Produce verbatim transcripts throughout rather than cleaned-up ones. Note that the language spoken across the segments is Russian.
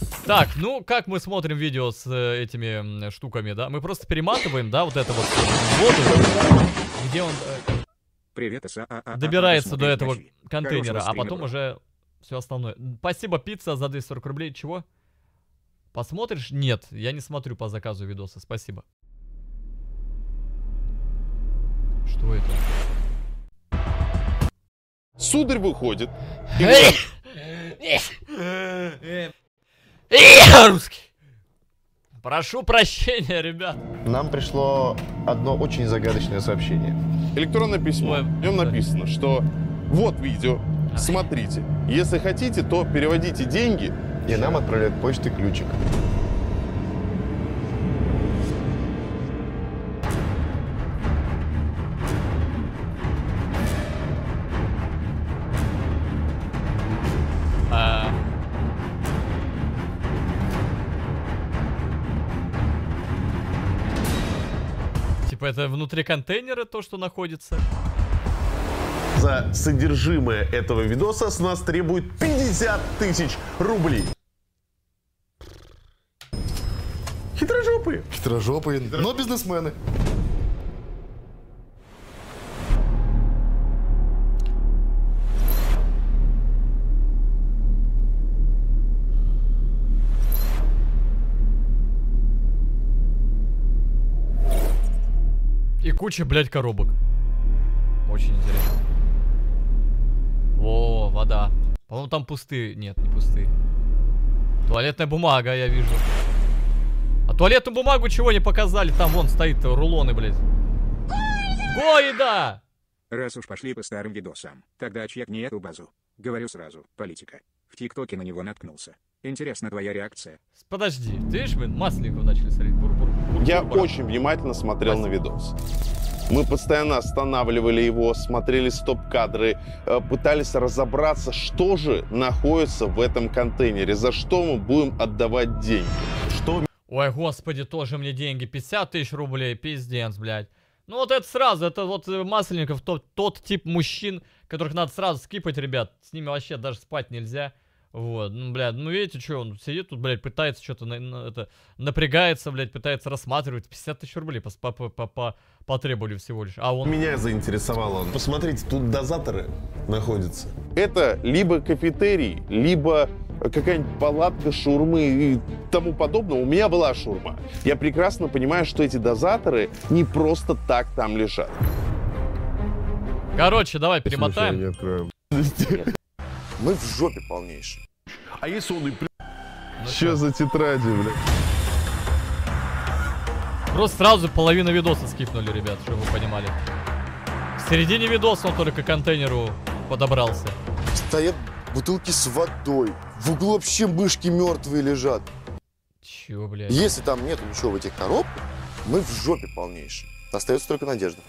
Так, ну как мы смотрим видео с э, этими э, штуками, да? Мы просто перематываем, да, вот это вот воду, где он э, Привет, СА, а, а, добирается а, до этого скажи. контейнера, Хорошего а потом стрима, уже все остальное. Спасибо, пицца, за двести сорок рублей. Чего? Посмотришь? Нет, я не смотрю по заказу видоса, спасибо. Что это? Сударь выходит. Русский. Прошу прощения, ребят. Нам пришло одно очень загадочное сообщение. Электронное письмо. Ой, В нем да. написано, что вот видео, смотрите. Если хотите, то переводите деньги. И нам отправляют почтой ключик. А... Типа это внутри контейнера то, что находится? За содержимое этого видоса с нас требует пятьдесят тысяч рублей. Хитрожопые. Хитрожопые, но бизнесмены. И куча, блядь, коробок. Очень интересно. О, вода. По-моему, там пустые. Нет, не пустые. Туалетная бумага, я вижу. А туалетную бумагу чего не показали? Там вон стоит рулоны, блядь. Гоида! Раз уж пошли по старым видосам, тогда чекни эту базу. Говорю сразу, политика. В ТикТоке на него наткнулся. Интересна твоя реакция. Подожди, ты видишь, мы масленников начали смотреть. Бур -бур -бур Я -бур -бур. очень внимательно смотрел на видос. Мы постоянно останавливали его, смотрели стоп-кадры, э, пытались разобраться, что же находится в этом контейнере, за что мы будем отдавать деньги. Что Ой, господи, тоже мне деньги. пятьдесят тысяч рублей, пиздец, блядь. Ну вот это сразу, это вот э, Масленников, тот, тот тип мужчин, которых надо сразу скипать, ребят. С ними вообще даже спать нельзя. Вот, ну, блядь, ну видите, что он сидит тут, блядь, пытается что-то, на, на, это, напрягается, блядь, пытается рассматривать. пятьдесят тысяч рублей по, по, по, по, потребовали всего лишь. А он... Меня заинтересовало. Посмотрите, тут дозаторы находятся. это либо кафетерий, либо какая-нибудь палатка шаурмы и тому подобное. У меня была шаурма. Я прекрасно понимаю, что эти дозаторы не просто так там лежат. Короче, давай перемотаем. Не откроем. Мы в жопе полнейшей. А если он и плю... Что за тетради, блядь? Просто сразу половину видоса скипнули, ребят, чтобы вы понимали. В середине видоса он только к контейнеру подобрался. Стоят бутылки с водой. В углу вообще мышки мертвые лежат. Чё, блядь? Если там нету ничего в этих коробках, мы в жопе полнейшей. Остается только надежда.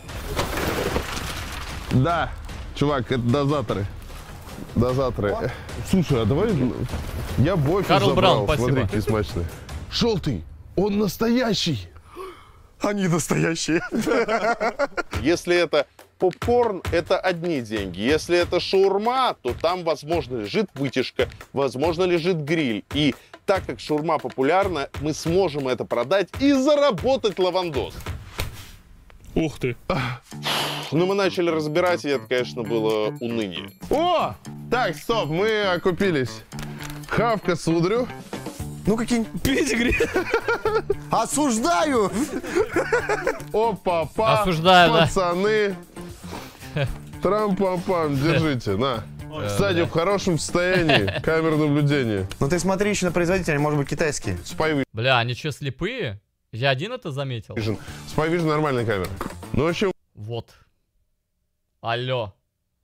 Да, чувак, это дозаторы. Дозаторы. Слушай, а давай... Я бойфренд Карл забрал. Браун, спасибо. Смотри, какие смачные. Желтый, он настоящий. Они настоящие. Если это попкорн, это одни деньги. Если это шаурма, то там, возможно, лежит вытяжка, возможно, лежит гриль. И так как шаурма популярна, мы сможем это продать и заработать лавандос. Ух ты. Но мы начали разбирать, и это, конечно, было уныние. О! Так, стоп, мы окупились. Хавка сударю. Ну какие-нибудь... Педигри. Осуждаю! Опа-па, Осуждаю, да. пацаны. Трам-пам-пам, держите, на. Кстати, в хорошем состоянии, камера наблюдения. Ну ты смотри еще на производителя, может быть китайские. Spy Бля, они чё, слепые? Я один это заметил? Vision. Spy Vision нормальная камера. Ну, в общем, Вот. Алло.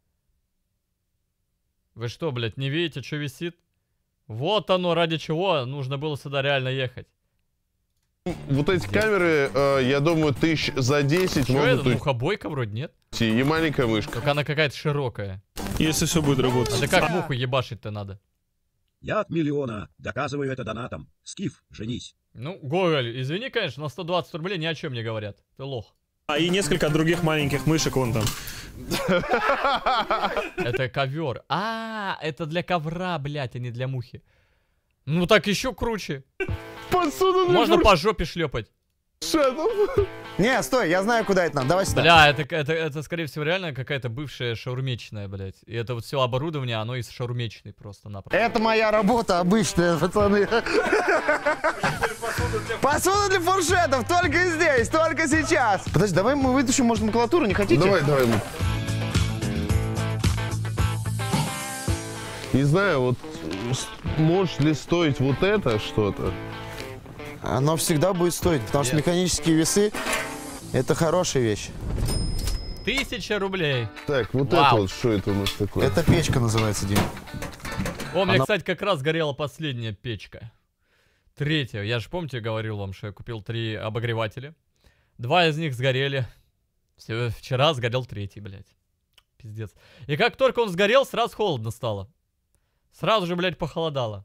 Вы что, блядь, не видите, что висит? Вот оно, ради чего нужно было сюда реально ехать. вот эти камеры, э, я думаю, тысяч за десять Что могут это? уйти. Мухобойка вроде нет? И маленькая мышка. Только она какая-то широкая. Если все будет работать. А ты как муху ебашить-то надо? Я от миллиона. Доказываю это донатом. Скиф, женись. Ну, Гоголь, извини, конечно, на сто двадцать рублей ни о чем не говорят. Ты лох. А и несколько других маленьких мышек вон там. Это ковер. А, это для ковра, блядь, а не для мухи. Ну так еще круче. Посуду для Можно по жопе шлепать. фуршетов. Не, стой, я знаю, куда это нам. Давай сюда. Бля, это, это, это скорее всего реально какая-то бывшая шаурмечная, блядь. И это вот все оборудование, оно из шаурмечной просто-напросто. Это моя работа обычная, пацаны. Посуда для фуршетов, только здесь, только сейчас. Подожди, давай мы вытащим, может, макулатуру, не хотите? Давай, давай. Не знаю, вот с- может ли стоить вот это что-то? Оно всегда будет стоить, потому что механические весы — это хорошая вещь. Тысяча рублей. Так, вот Вау. это вот, что это у нас такое? Это печка называется, Дим. О, у меня, Она- кстати, как раз горела последняя печка. Третья. Я же, помните, говорил вам, что я купил три обогревателя. Два из них сгорели. Все, вчера сгорел третий, блядь. Пиздец. И как только он сгорел, сразу холодно стало. Сразу же, блядь, похолодало.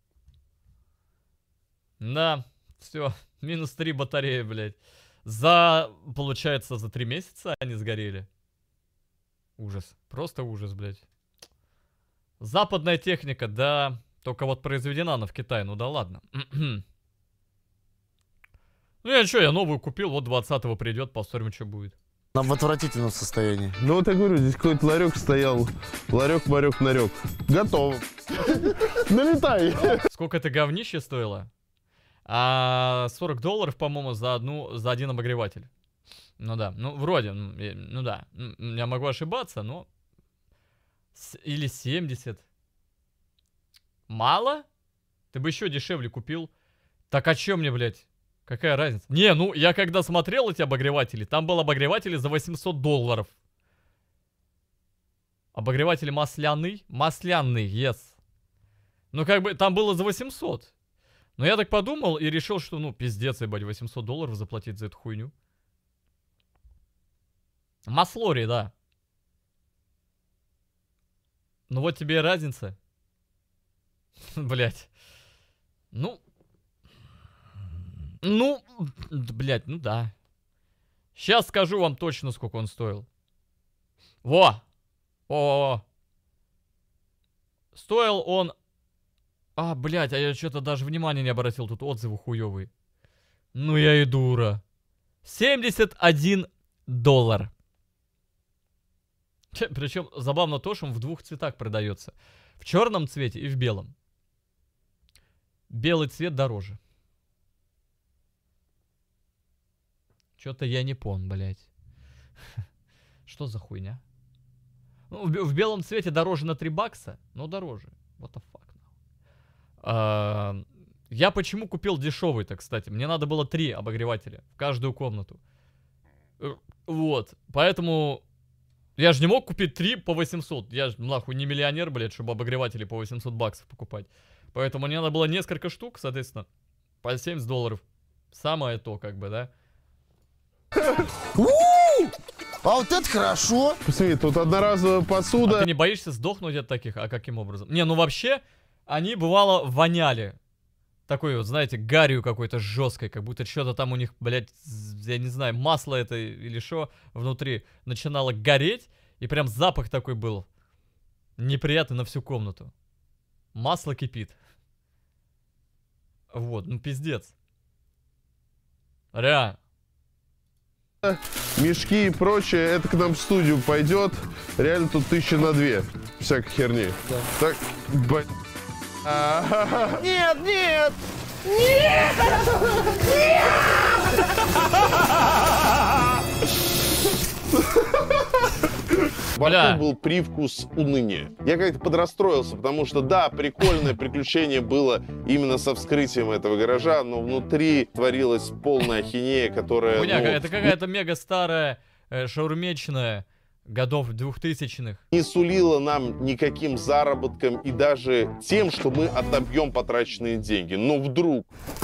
Да, все. Минус три батареи, блядь. За, получается, за три месяца они сгорели. Ужас. Просто ужас, блядь. Западная техника, да. Только вот произведена она в Китае, ну да ладно. Ну я что, я новую купил, вот двадцатого придет, посмотрим, что будет. Она в отвратительном состоянии. Ну вот я говорю, здесь какой-то ларек стоял. Ларек, марек, нарек. Готово. Налетай. Сколько это говнище стоило? А, сорок долларов, по-моему, за одну, за один обогреватель. Ну да, ну вроде, ну, я- ну да. М, Я могу ошибаться, но... с- Или семьдесят. Мало? Ты бы еще дешевле купил. Так а чё мне, блядь? Какая разница? Не, ну я когда смотрел эти обогреватели, там был обогреватели за восемьсот долларов. Обогреватель масляный? Масляный, yes. Ну как бы там было за восемьсот. Но я так подумал и решил, что ну пиздец, ебать, восемьсот долларов заплатить за эту хуйню. Маслори, да. Ну вот тебе и разница. Блять. Ну. Ну, блять, ну да. Сейчас скажу вам точно, сколько он стоил. Во! О! Стоил он... А, блять, а я что-то даже внимания не обратил. Тут отзывы хуёвые. Ну я и дура. семьдесят один доллар. Причем забавно то, что он в двух цветах продается. В черном цвете и в белом. Белый цвет дороже. Что-то я не пон, блядь. Что за хуйня? Ну, в, бе- в белом цвете дороже на три бакса, но дороже. What the fuck now? А, я почему купил дешевый-то, кстати? Мне надо было три обогревателя в каждую комнату. Э, Вот. Поэтому я же не мог купить три по восемьсот. Я же, нахуй, не миллионер, блядь, чтобы обогреватели по восемьсот баксов покупать. Поэтому мне надо было несколько штук, соответственно, по семьдесят долларов. Самое то, как бы, да? А вот это хорошо. Посмотри, тут одноразовая А посуда. ты не боишься сдохнуть от таких? А каким образом? Не, ну вообще, они бывало воняли. Такой вот, знаете, гарью какой-то жесткой, как будто что-то там у них, блядь, з- я не знаю, масло это или что внутри начинало гореть, и прям запах такой был неприятный на всю комнату. Масло кипит. Вот, ну пиздец. Реально. Мешки и прочее, это к нам в студию пойдет. Реально тут тысяча на две. Всякой херни. Так, ба- А-ха-ха. Нет, нет. Во Бля. рту был привкус уныния. Я как-то подрастроился, потому что, да, прикольное приключение было именно со вскрытием этого гаража, но внутри творилась полная ахинея, которая... Хуйня, ну, это какая-то мега старая э, шаурмечная годов двухтысячных. не сулила нам никаким заработком и даже тем, что мы отобьем потраченные деньги. Но вдруг...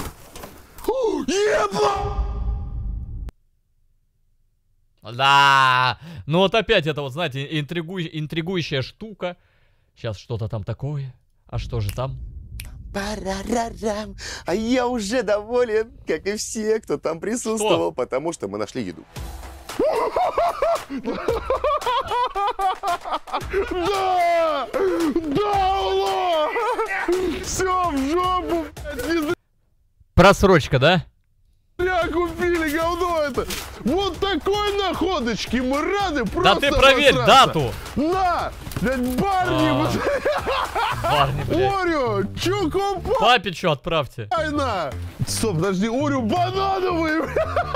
Да, ну вот опять это вот, знаете, интригуй- интригующая штука. Сейчас что-то там такое. А что же там? Парарарам. А я уже доволен, как и все, кто там присутствовал, потому что мы нашли еду. Да! Да, алло! Все, в жопу, блядь, не Просрочка, да? зря купили говно это! Вот такой находочки мы рады просто Да ты проверь обосраться. дату! На! Блядь, Барни, А. вот- Барни, блядь. Орео, чукопа! Папе чё отправьте? Айна! Стоп, подожди, Орео банановый!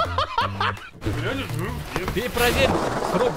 Ты проверь срок.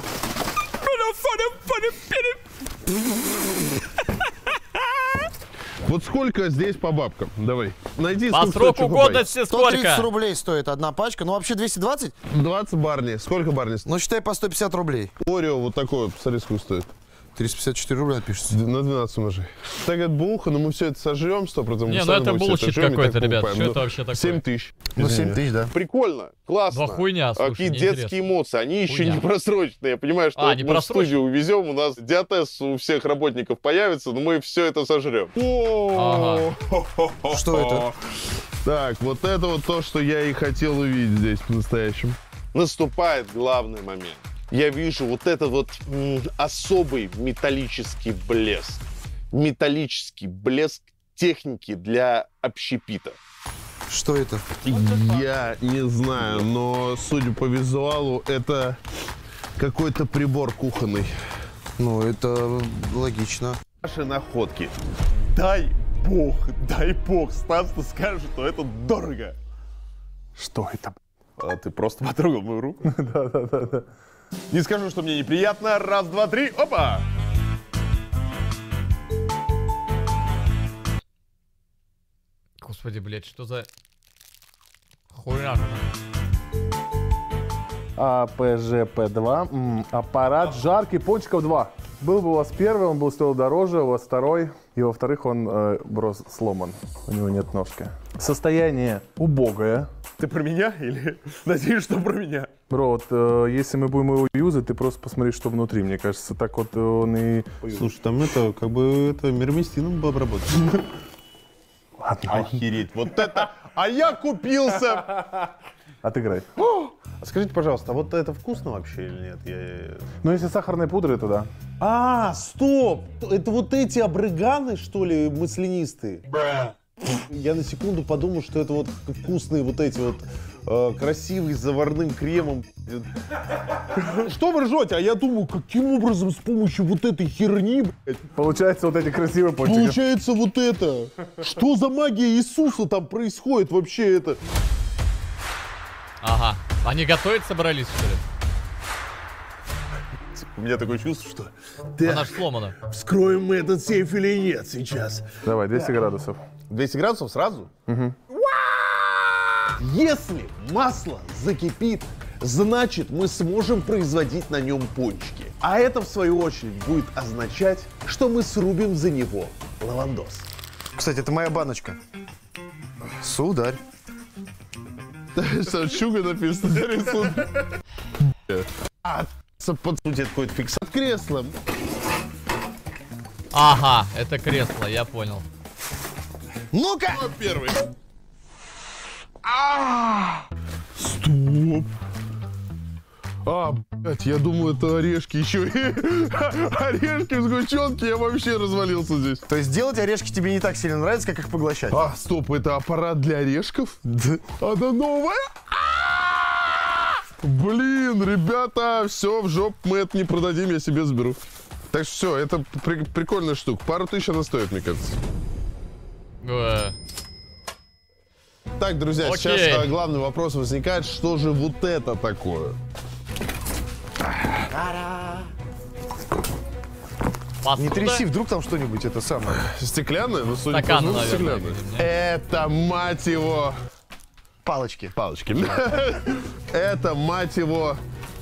Вот сколько здесь по бабкам? Давай. Найди, По сколько сроку стоит чокопай. годности сто тридцать сколько? рублей стоит одна пачка. Ну, вообще двести двадцать? двадцать барни. Сколько барни? Ну, считай по сто пятьдесят рублей. Орео вот такое, посмотри, сколько стоит. триста пятьдесят четыре рубля пишется. На двенадцать умножи. Так это буха, но мы все это сожрем сто процентов. Не, ну это булочит какой-то, ребят. Что это вообще такое? семь тысяч. Ну, семь тысяч, да. Прикольно, классно. Да хуйня, А слушай, какие неинтересно. детские эмоции, они еще Хуйня. не просроченные. Я понимаю, что А, вот не мы в просроченные. студию увезем, у нас диатез у всех работников появится, но мы все это сожрем. Ага. Что это? Так, вот это вот то, что я и хотел увидеть здесь по-настоящему. Наступает главный момент. Я вижу вот этот вот м, особый металлический блеск. Металлический блеск техники для общепита. Что это? Я не знаю, но судя по визуалу, это какой-то прибор кухонный. Ну, это логично. Наши находки. Дай бог, дай бог, Стас скажет, что это дорого. Что это? А, ты просто потрогал мою руку? Да, да, да, да. Не скажу, что мне неприятно. Раз, два, три, опа! Господи, блядь, что за хуйня? А П Ж П два. М, аппарат жаркий пончиков два. Был бы у вас первый, он был стоил дороже, у вас второй. И во-вторых, он, э, брос, сломан. У него нет ножки. Состояние убогое. Ты про меня или надеюсь, что про меня? Бро, вот э, если мы будем его юзать, ты просто посмотри, что внутри. Мне кажется, так вот он и... Слушай, там это, как бы, это мирмистином бы обработано. Ладно. Охереть, вот это! А я купился! Отыграй. А скажите, пожалуйста, а вот это вкусно вообще или нет? Я... Ну, если сахарной пудры, то да. А, стоп! Это вот эти абрыганы, что ли, маслянистые? Я на секунду подумал, что это вот вкусные вот эти вот э, красивые с заварным кремом. Что вы ржете? А я думаю, каким образом с помощью вот этой херни, блядь, Получается вот эти красивые пончики. получается вот это? Что за магия Иисуса там происходит вообще это? Ага. Они готовить собрались, что ли? У меня такое чувство, что... Она ж сломана. Вскроем мы этот сейф или нет сейчас? Давай, двести градусов. двести градусов сразу? Если масло закипит, значит мы сможем производить на нем пончики. А это в свою очередь будет означать, что мы срубим за него лавандос. Кстати, это моя баночка. Сударь. Что, чуга написано, рисунок. А, под сути, это какой-то фиксат креслом. Ага, это кресло, я понял. Ну-ка! Первый. Стоп. А, блядь, я думаю, это орешки еще. Орешки в сгущенке, я вообще развалился здесь. То есть делать орешки тебе не так сильно нравится, как их поглощать? А, стоп, это аппарат для орешков? Да. Она новая? Блин, ребята, все, в жоп, мы это не продадим, я себе заберу. Так что все, это при- прикольная штука. Пару тысяч она стоит, мне кажется. Э, Так, друзья, Окей. сейчас а, главный вопрос возникает, что же вот это такое? посуда? Не тряси, вдруг там что-нибудь это самое. Стеклянное? Ну, судя Стаканы, по звуку, наверное, стеклянное. видимо, нет? Это, мать его... Палочки. Палочки. Это, мать его...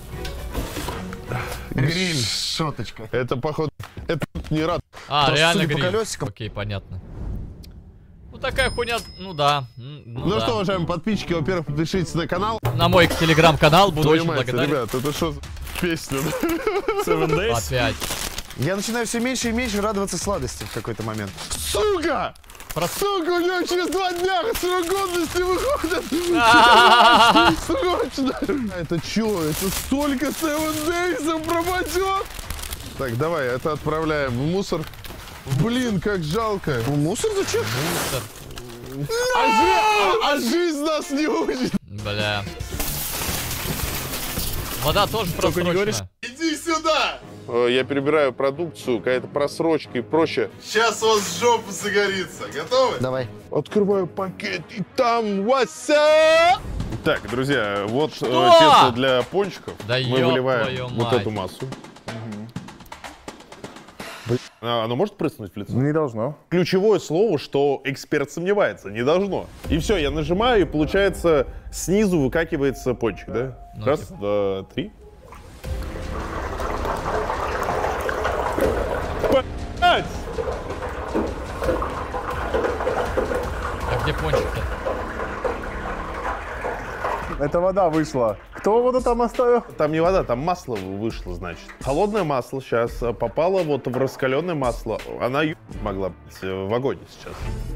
Гриль. Шоточка. Это, походу... Это не рад. А, Просто реально судя по гриль. колесикам. Окей, понятно. Ну такая хуйня, ну да. м, Ну, Ну да. что, уважаемые подписчики, во-первых, подпишитесь на канал. На мой телеграм-канал буду Твою очень мать, благодарен. ребят, это что за песня? Seven Days. Опять. Я начинаю все меньше и меньше радоваться сладости в какой-то момент. Сука! Сука, у него через два дня срок годности выходит. Срочно. Это чё? Это столько севен дейсов пропадет? Так, давай, это отправляем в мусор. Блин, как жалко. В мусор зачем? Мусор. А, жи- а жизнь нас не учит. Бля. Вода тоже просрочена. Иди сюда. Я перебираю продукцию, какая-то просрочка и прочее. Сейчас у вас жопа загорится. Готовы? Давай. Открываю пакет, и там вася. Так, друзья, вот э, Что? тесто для пончиков. Да Мы ёб выливаем твою вот мать. эту массу. Блин, а оно может прыснуть в лицо? Не должно. Ключевое слово, что эксперт сомневается, не должно. И все, я нажимаю, и получается снизу выкакивается пончик, да? Ну, Раз, типа. два, три. Блять! А где пончик-то? Это вода вышла. Кто воду там оставил? Там не вода, там масло вышло, значит. Холодное масло сейчас попало вот в раскаленное масло. Она ё- могла быть в огонь сейчас.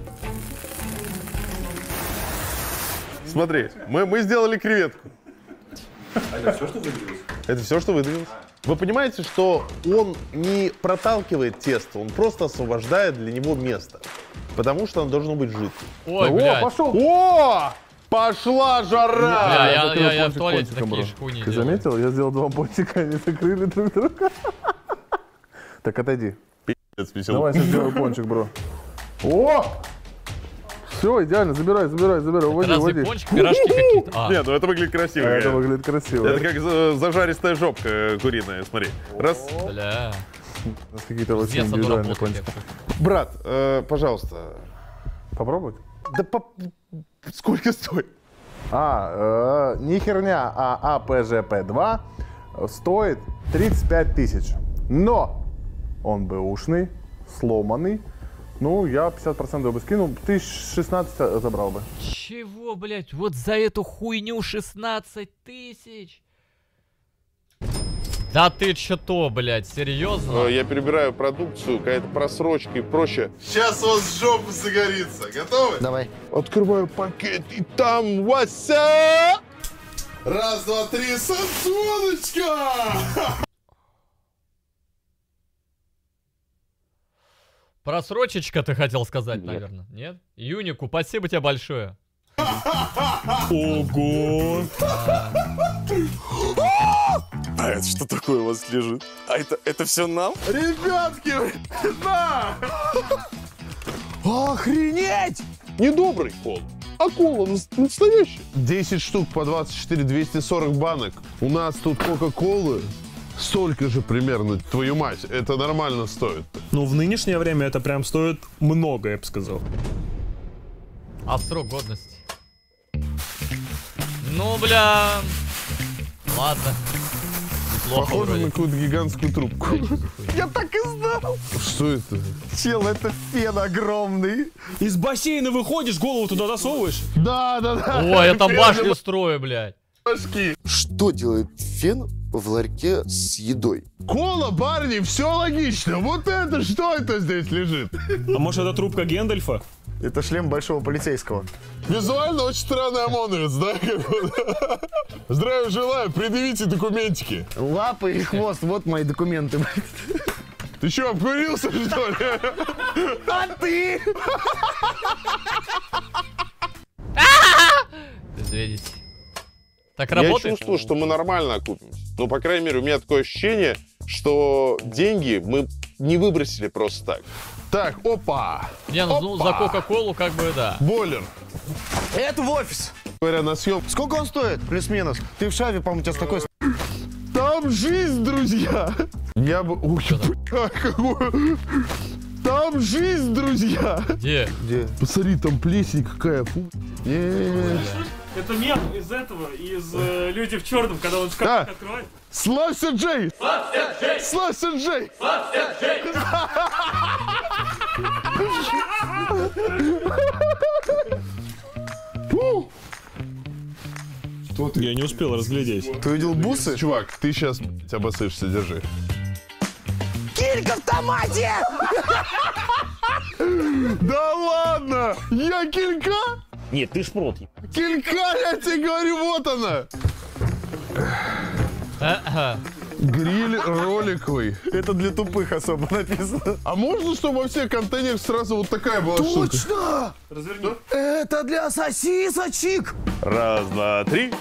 Смотри, мы, мы сделали креветку. Это все, что выдавилось? Это все, что выдавилось. Вы понимаете, что он не проталкивает тесто, он просто освобождает для него место. Потому что оно должно быть жидким. Ой, О, блядь. пошел! О! Пошла жара! Бля, я, закрыл я, я в пончик туалете пончиком, такие бро. же хуйни Ты делаю. заметил? Я сделал два пончика, они закрыли друг друга. Так, отойди. Пиздец, веселый. Давай, сейчас сделаю пончик, бро. О! Все, идеально, забирай, забирай, забирай, уводи, Разве уводи. пончик, пирожки какие-то? А, Нет, ну это выглядит красиво. А это реально. выглядит красиво. Это как за- зажаристая жопка э, куриная, смотри. Раз. бля. У нас какие-то очень Пиздец, оно индивидуальные работает. пончики. Брат, э, пожалуйста. Попробовать? Да по... сколько стоит? А, э, не херня, а А П Ж П два стоит тридцать пять тысяч. Но он бэушный, сломанный. Ну, я пятьдесят процентов бы скинул, тысяч шестнадцать забрал бы. Чего, блядь? Вот за эту хуйню шестнадцать тысяч? Да ты что, блядь, серьезно? Э, Я перебираю продукцию, какая-то просрочка и прочее. Сейчас у вас жопа загорится. Готовы? Давай. Открываю пакет, и там вася! Раз, два, три, сосудочка! Просрочечка ты хотел сказать, наверное, нет? Юнику, спасибо тебе большое. Ого! А это что такое у вас лежит? А это, это все нам? Ребятки, на! Охренеть! Недобрый кол, а кола нас- настоящий. десять штук по двадцать четыре, двести сорок банок. У нас тут кока-колы столько же примерно, твою мать. Это нормально стоит. Ну, в нынешнее время это прям стоит много, я бы сказал. А срок годности? Ну, бля... Ладно. Неплохо Похоже вроде. на какую-то гигантскую трубку. Я так и знал! Что это? Чел, это фен огромный. Из бассейна выходишь, голову туда засовываешь? Да, да, да. Ой, я там башню строю, блядь. Башки. Что делает фен в ларьке с едой? Кола, парни, все логично. Вот это, что это здесь лежит? А может, это трубка Гендальфа? Это шлем большого полицейского. Визуально очень странный ОМОНовец, да? как бы? Здравия желаю, предъявите документики. Лапы и хвост, вот мои документы. Ты что, обкурился, что ли? А ты? Извините. Так Я работает? чувствую, что мы нормально окупимся. Ну, по крайней мере, у меня такое ощущение, что деньги мы не выбросили просто так. Так, опа! Не, ну, ну, за Кока-Колу как бы да. Бойлер. Это в офис. Говоря на съем. Сколько он стоит? Плюс-минус. Ты в шаве, по-моему, у тебя с такой... Там жизнь, друзья! Я бы... Ух, бля, какую... Там жизнь, друзья! Где? Где? Посмотри, там плесень какая. Фу. Не-не-не. Это мем из этого, из э, «Люди в черном», когда он шкаф Да. открывает. Славься, Джей! Славься, Джей! Славься, Джей! Фу. Я не успел разглядеть. Ты увидел бусы? Чувак, ты сейчас обоссышься, держи. Килька в томате! Да ладно! Я килька? Нет, ты шпрот. Килька, я тебе говорю, вот она! Гриль роликовый. Это для тупых особо написано. А можно, чтобы во всех контейнерах сразу вот такая была штука? Точно! Разверни. Это для сосисочек! Раз, два, три.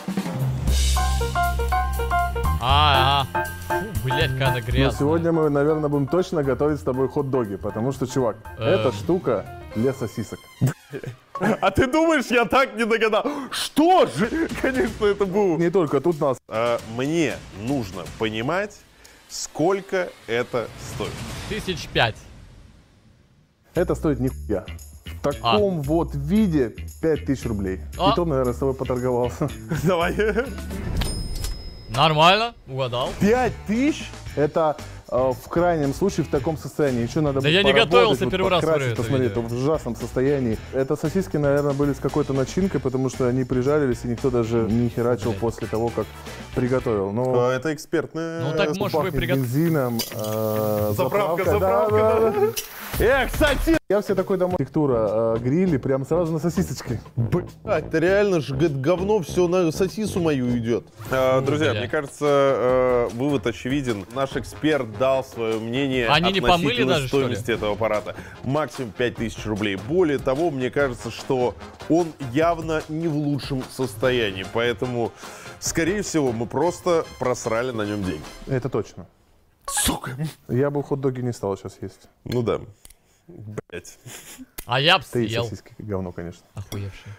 А, а. Фу, блядь, какая она Но грязная. сегодня мы, наверное, будем точно готовить с тобой хот-доги, потому что, чувак, эта Эм. штука для сосисок. А ты думаешь, я так не догадал? Что же? Конечно, это было. Не только тут нас. А, мне нужно понимать, сколько это стоит. Тысяч пять. Это стоит нихуя. В таком вот виде пять тысяч рублей. А. И то, наверное, с тобой поторговался. Давай. Нормально, угадал. пять тысяч? Это э, в крайнем случае в таком состоянии. Еще надо Да будет я не поработать, готовился, вот первый раз подкрасить, смотрю это посмотри, видео. это в ужасном состоянии. Это сосиски, наверное, были с какой-то начинкой, потому что они прижарились, и никто даже не херачил после того, как приготовил. Но Это экспертная. Ну так, может, вы пахнет приготовили. бензином, э, Заправка, да, заправка, да, да. да. Э, кстати! Я все такой домой. Архитектура, э, гриль, и прям сразу на сосисочке. Блядь, это реально же говорит, говно все на сосису мою идет. А, друзья, бля. мне кажется, э, вывод очевиден. Наш эксперт дал свое мнение Они не помыли относительно даже, что ли? стоимости этого аппарата. Максимум пять тысяч рублей. Более того, мне кажется, что он явно не в лучшем состоянии. Поэтому, скорее всего, мы просто просрали на нем деньги. Это точно. Сука! Я бы хот-доги не стал сейчас есть. Ну да. Блять. А я б Ты и съел. сосиски, говно, конечно. Охуевший.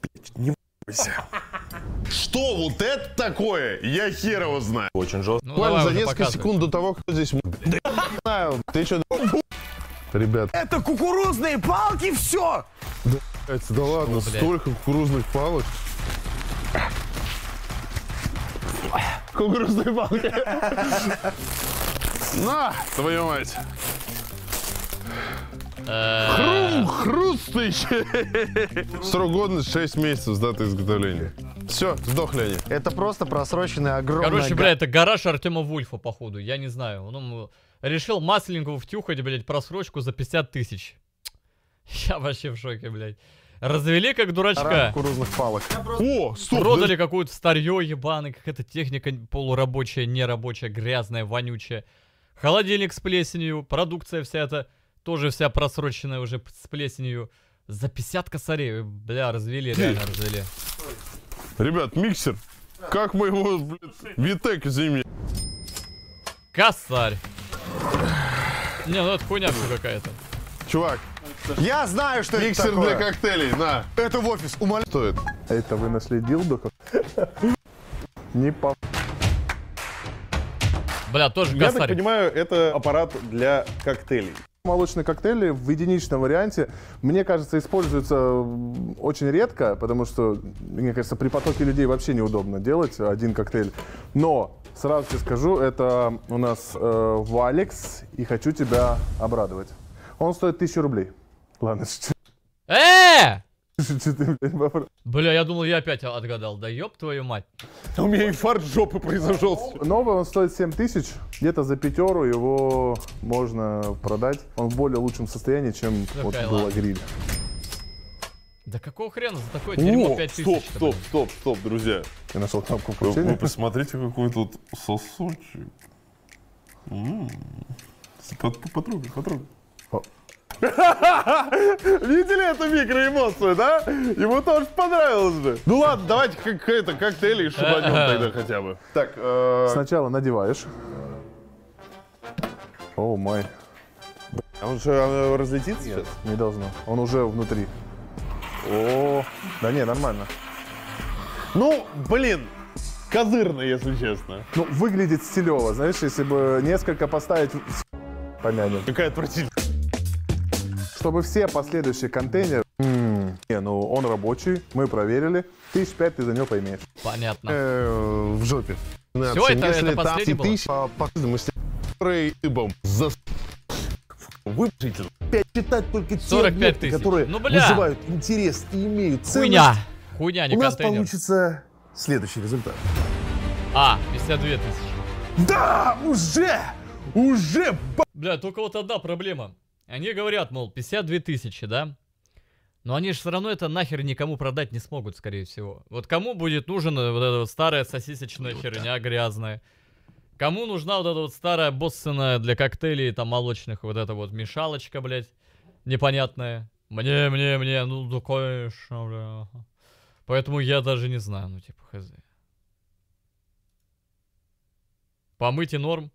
Что вот это такое? Я хер его знаю. Очень жестко. Ну, Буквально давай за уже несколько показывай. секунд до того, кто здесь... Да я не знаю. Ты что... Ребят, Это кукурузные палки, все! да ладно, О, блядь. столько кукурузных палок. Кукурузные палки. На, твою мать. Э, Хрум, хрустыще. Срок годности шесть месяцев с даты изготовления. Все, сдохли они. Это просто просроченная огромная... Короче, бля, это гараж Артема Вульфа, походу. Я не знаю. Он ему решил масленького втюхать, блядь, просрочку за пятьдесят тысяч. Я вообще в шоке, блядь. Развели как дурачка. Кукурузных палок. О, стоп. Продали какую-то старье ебаное, какая-то техника полурабочая, нерабочая, грязная, вонючая. Холодильник с плесенью, продукция вся эта тоже вся просроченная уже с плесенью. За пятьдесят косарей, бля, развели, реально развели. Ребят, миксер. Как мы его, блядь, Витек, извини. Косарь. Не, ну это хуйня все какая-то. Чувак, Я знаю, что миксер это такое. для коктейлей, на. Это в офис, умоляю. Стоит. Это вы нашли дилдо? как? Не по... Бля, тоже Я так косарь. понимаю, это аппарат для коктейлей. Молочные коктейли в единичном варианте, мне кажется, используются м, очень редко, потому что, мне кажется, при потоке людей вообще неудобно делать один коктейль. Но, сразу тебе скажу, это у нас э, Валекс, и хочу тебя обрадовать. Он стоит тысячу рублей. Ладно, что Э! ты, блядь, попро- Бля, я думал, я опять отгадал. Да ёб твою мать. У меня инфаркт жопы произошел. Новый он стоит семь тысяч, где-то за пятеру его можно продать. Он в более лучшем состоянии, чем вот Какая было ладно. гриль. Да какого хрена за такое дерьмо О, пять стоп, тысяч? стоп, стоп, стоп, друзья. Я нашел кнопку Вы, включения. вы посмотрите, какой тут сосочек. М. Пот- Потрогай, потрогай. О. Видели эту микроэмоцию, да? Ему тоже понравилось бы. Ну ладно, давайте как это, коктейли шибанем тогда хотя бы. Так, э, Сначала надеваешь. О май, а он же э, разлетится сейчас? не должно. Он уже внутри. О, да не, нормально. Ну, блин, козырно, если честно. Ну, выглядит стилево, знаешь, если бы несколько поставить... с- Помянем. Какая отвратительная. Чтобы все последующие контейнеры... М, Не, ну он рабочий, мы проверили. Тысяч пять ты за него поймешь. Понятно. Э, в жопе. Всё, это- это последний был? Который ибом за... Выпустительно. Читать только те сорок пять объекты, тысяч. которые Ну, бля. вызывают интерес и имеют ценность. Хуйня. Хуйня, не У нас контейнер. получится следующий результат. А, пятьдесят две тысячи. Да, уже! Уже! Бля, только вот одна проблема. Они говорят, мол, пятьдесят две тысячи, да? Но они же все равно это нахер никому продать не смогут, скорее всего. Вот кому будет нужен вот эта вот старая сосисочная херня грязная? Кому нужна вот эта вот старая боссена для коктейлей там молочных, вот эта вот мешалочка, блядь, непонятная? Мне, мне, мне, ну, да, конечно, бля. Поэтому я даже не знаю, ну, типа, хз. Помыть и норм.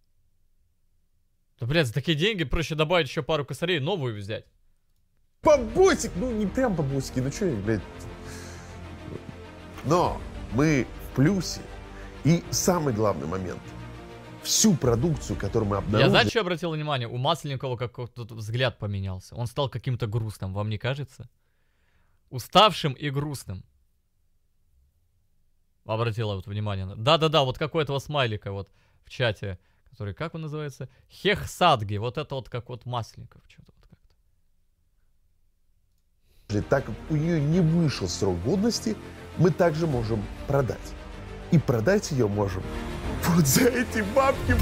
Да, блядь, за такие деньги проще добавить еще пару косарей, новую взять. Бабосик! Ну, не прям бабосики, ну что, блядь. Но мы в плюсе. И самый главный момент. Всю продукцию, которую мы обнаружили... Я, знаете, что обратил внимание? У Масленникова какой-то взгляд поменялся. Он стал каким-то грустным, вам не кажется? Уставшим и грустным. Обратила вот внимание. Да-да-да, вот как у этого смайлика вот в чате, который, как он называется? Хехсадги. Вот это вот как вот Масленников. Что-то вот как-то. Так как у нее не вышел срок годности, мы также можем продать. И продать ее можем вот за эти бабки.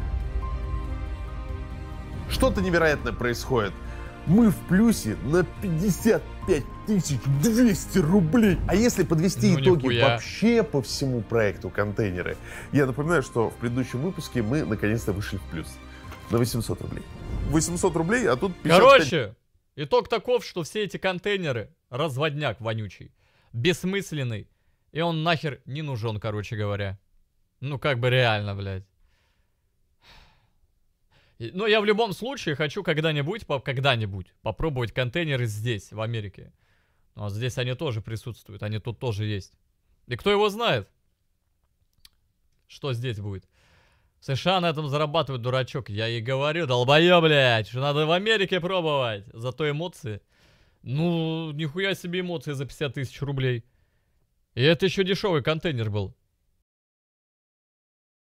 Что-то невероятное происходит. Мы в плюсе на пятьдесят пять тысяч двести рублей. А если подвести Ну, итоги нихуя. вообще по всему проекту контейнеры, я напоминаю, что в предыдущем выпуске мы наконец-то вышли в плюс. На восемьсот рублей. восемьсот рублей, а тут пятьдесят пять... Короче, итог таков, что все эти контейнеры разводняк вонючий, бессмысленный, и он нахер не нужен, короче говоря. Ну, как бы реально, блядь. И- Но я в любом случае хочу когда-нибудь, по- когда-нибудь попробовать контейнеры здесь, в Америке. Ну, а здесь они тоже присутствуют, они тут тоже есть. И кто его знает, что здесь будет. В США на этом зарабатывают, дурачок. Я и говорю, долбоёб, блядь, что надо в Америке пробовать. Зато эмоции. Ну, нихуя себе эмоции за пятьдесят тысяч рублей. И это еще дешевый контейнер был.